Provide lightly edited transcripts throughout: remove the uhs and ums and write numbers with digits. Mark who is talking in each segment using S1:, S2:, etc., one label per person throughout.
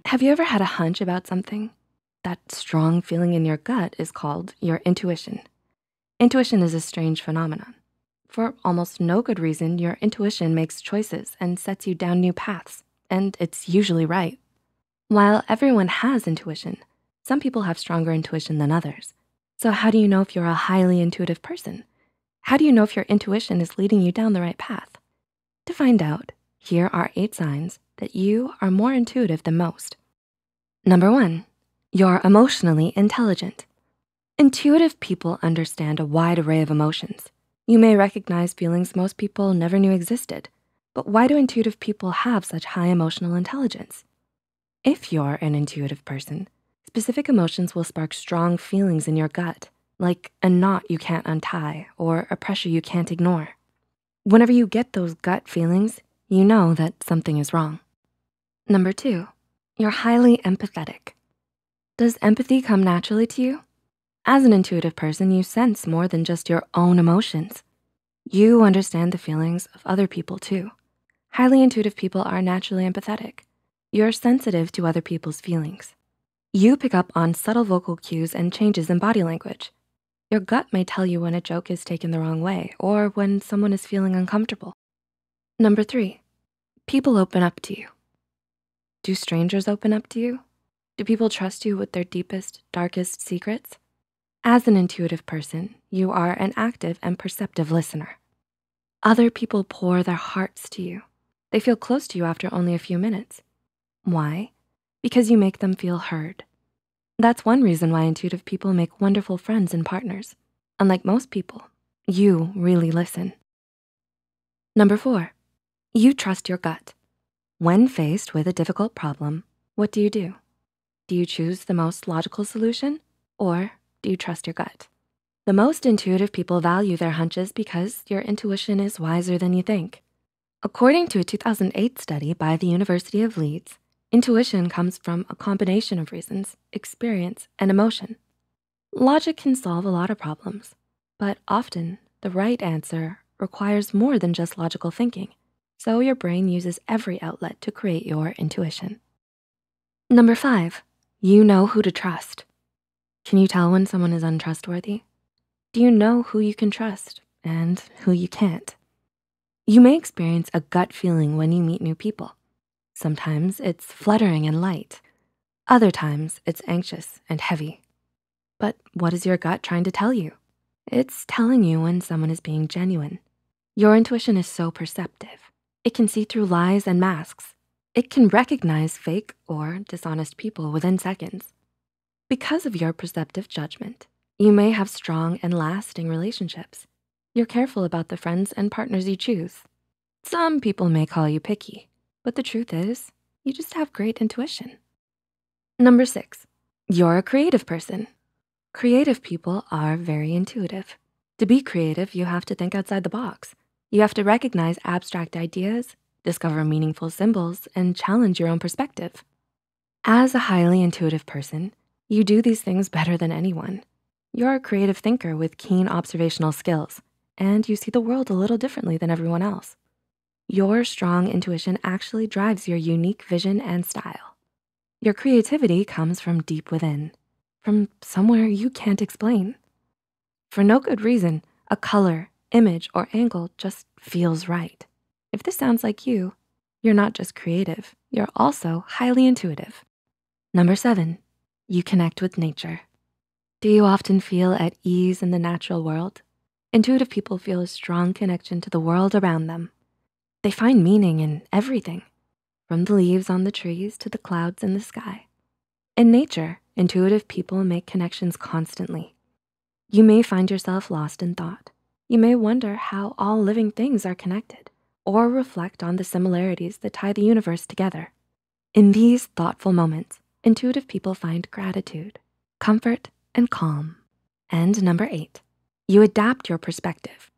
S1: Have you ever had a hunch about something? That strong feeling in your gut is called your intuition. Intuition is a strange phenomenon. For almost no good reason, your intuition makes choices and sets you down new paths, and it's usually right. While everyone has intuition, some people have stronger intuition than others. So how do you know if you're a highly intuitive person? How do you know if your intuition is leading you down the right path? To find out, here are 8 signs that you are more intuitive than most. Number 1, you're emotionally intelligent. Intuitive people understand a wide array of emotions. You may recognize feelings most people never knew existed, but why do intuitive people have such high emotional intelligence? If you're an intuitive person, specific emotions will spark strong feelings in your gut, like a knot you can't untie or a pressure you can't ignore. Whenever you get those gut feelings, you know that something is wrong. Number 2, you're highly empathetic. Does empathy come naturally to you? As an intuitive person, you sense more than just your own emotions. You understand the feelings of other people too. Highly intuitive people are naturally empathetic. You're sensitive to other people's feelings. You pick up on subtle vocal cues and changes in body language. Your gut may tell you when a joke is taken the wrong way or when someone is feeling uncomfortable. Number 3, people open up to you. Do strangers open up to you? Do people trust you with their deepest, darkest secrets? As an intuitive person, you are an active and perceptive listener. Other people pour their hearts to you. They feel close to you after only a few minutes. Why? Because you make them feel heard. That's one reason why intuitive people make wonderful friends and partners. Unlike most people, you really listen. Number 4, you trust your gut. When faced with a difficult problem, what do? Do you choose the most logical solution, or do you trust your gut? The most intuitive people value their hunches because your intuition is wiser than you think. According to a 2008 study by the University of Leeds, intuition comes from a combination of reasons, experience, and emotion. Logic can solve a lot of problems, but often the right answer requires more than just logical thinking. So your brain uses every outlet to create your intuition. Number 5, you know who to trust. Can you tell when someone is untrustworthy? Do you know who you can trust and who you can't? You may experience a gut feeling when you meet new people. Sometimes it's fluttering and light. Other times it's anxious and heavy. But what is your gut trying to tell you? It's telling you when someone is being genuine. Your intuition is so perceptive. It can see through lies and masks. It can recognize fake or dishonest people within seconds. Because of your perceptive judgment, you may have strong and lasting relationships. You're careful about the friends and partners you choose. Some people may call you picky, but the truth is, you just have great intuition. Number 6, you're a creative person. Creative people are very intuitive. To be creative, you have to think outside the box. You have to recognize abstract ideas, discover meaningful symbols, and challenge your own perspective. As a highly intuitive person, you do these things better than anyone. You're a creative thinker with keen observational skills, and you see the world a little differently than everyone else. Your strong intuition actually drives your unique vision and style. Your creativity comes from deep within, from somewhere you can't explain. For no good reason, a color, image, or angle just feels right. If this sounds like you, you're not just creative, you're also highly intuitive. Number 7, you connect with nature. Do you often feel at ease in the natural world? Intuitive people feel a strong connection to the world around them. They find meaning in everything, from the leaves on the trees to the clouds in the sky. In nature, intuitive people make connections constantly. You may find yourself lost in thought. You may wonder how all living things are connected, or reflect on the similarities that tie the universe together. In these thoughtful moments, intuitive people find gratitude, comfort, and calm. And number 8, you adapt your perspective.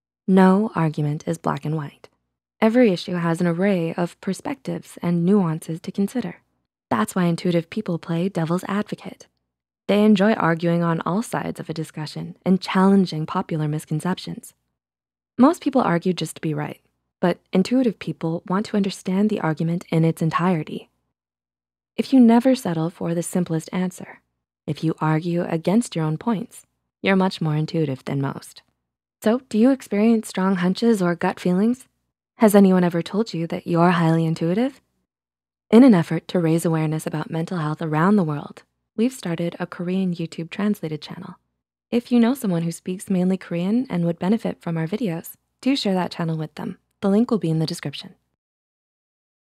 S1: No argument is black and white. Every issue has an array of perspectives and nuances to consider. That's why intuitive people play devil's advocate. They enjoy arguing on all sides of a discussion and challenging popular misconceptions. Most people argue just to be right, but intuitive people want to understand the argument in its entirety. If you never settle for the simplest answer, if you argue against your own points, you're much more intuitive than most. So do you experience strong hunches or gut feelings? Has anyone ever told you that you're highly intuitive? In an effort to raise awareness about mental health around the world, we've started a Korean YouTube translated channel. If you know someone who speaks mainly Korean and would benefit from our videos, do share that channel with them. The link will be in the description.